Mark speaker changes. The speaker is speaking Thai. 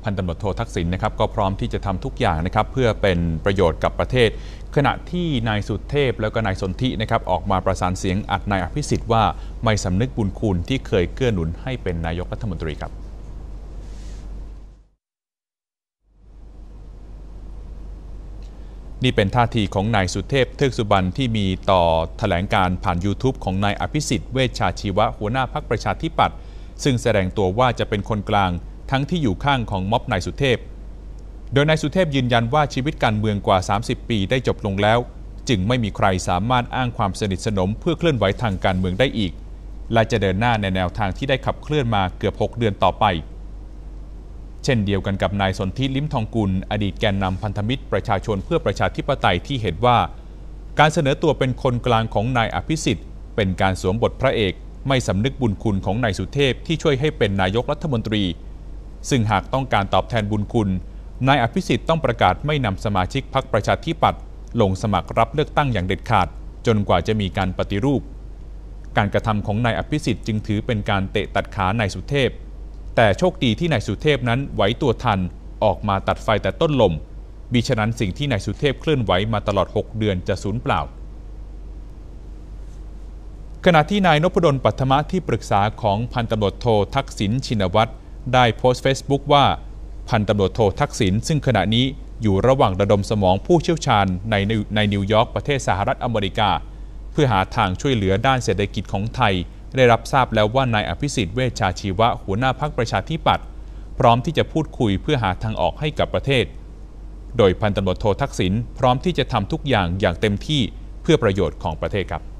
Speaker 1: พันตำรวจโททักษิณนะครับก็พร้อมที่จะทำทุกอย่างนะครับเพื่อเป็นประโยชน์กับประเทศขณะที่นายสุเทพแล้วก็นายสนธินะครับออกมาประสานเสียงอัดนายอภิสิทธิ์ว่าไม่สำนึกบุญคุณที่เคยเกื้อหนุนให้เป็นนายกรัฐมนตรีครับนี่เป็นท่าทีของนายสุเทพเทือกสุบรรณที่มีต่อแถลงการผ่าน YouTube ของนายอภิสิทธิ์เวชชาชีวะหัวหน้าพรรคประชาธิปัตย์ซึ่งแสดงตัวว่าจะเป็นคนกลางทั้งที่อยู่ข้างของม็อบนายสุเทพโดยนายสุเทพยืนยันว่าชีวิตการเมืองกว่า30ปีได้จบลงแล้วจึงไม่มีใครสามารถอ้างความสนิทสนมเพื่อเคลื่อนไหวทางการเมืองได้อีกและจะเดินหน้าในแนวทางที่ได้ขับเคลื่อนมาเกือบ6เดือนต่อไปเช่นเดียวกันกับนายสนธิ ลิ้มทองกุลอดีตแกนนำพันธมิตรประชาชนเพื่อประชาธิปไตยที่เห็นว่าการเสนอตัวเป็นคนกลางของนายอภิสิทธิ์เป็นการสวมบทพระเอกไม่สำนึกบุญคุณของนายสุเทพที่ช่วยให้เป็นนายกรัฐมนตรีซึ่งหากต้องการตอบแทนบุญคุณนายอภิสิทธิ์ต้องประกาศไม่นำสมาชิกพรรคประชาธิปัตย์ลงสมัครรับเลือกตั้งอย่างเด็ดขาดจนกว่าจะมีการปฏิรูปการกระทำของนายอภิสิทธิ์จึงถือเป็นการเตะตัดขานายสุเทพแต่โชคดีที่นายสุเทพนั้นไหวตัวทันออกมาตัดไฟแต่ต้นลมมิฉะนั้นสิ่งที่นายสุเทพเคลื่อนไหวมาตลอด6เดือนจะสูญเปล่าขณะที่นายนพดล ปัทมะที่ปรึกษาของพันตำรวจโททักษิณชินวัตรได้โพสต์ Facebook ว่าพันตำรวจโททักษิณซึ่งขณะนี้อยู่ระหว่างระดมสมองผู้เชี่ยวชาญในนิวยอร์กประเทศสหรัฐอเมริกาเพื่อหาทางช่วยเหลือด้านเศรษฐกิจของไทยได้รับทราบแล้วว่านายอภิสิทธิ์เวชชาชีวะหัวหน้าพรรคประชาธิปัตย์พร้อมที่จะพูดคุยเพื่อหาทางออกให้กับประเทศโดยพันตำรวจโททักษิณพร้อมที่จะทำทุกอย่างอย่างเต็มที่เพื่อประโยชน์ของประเทศครับ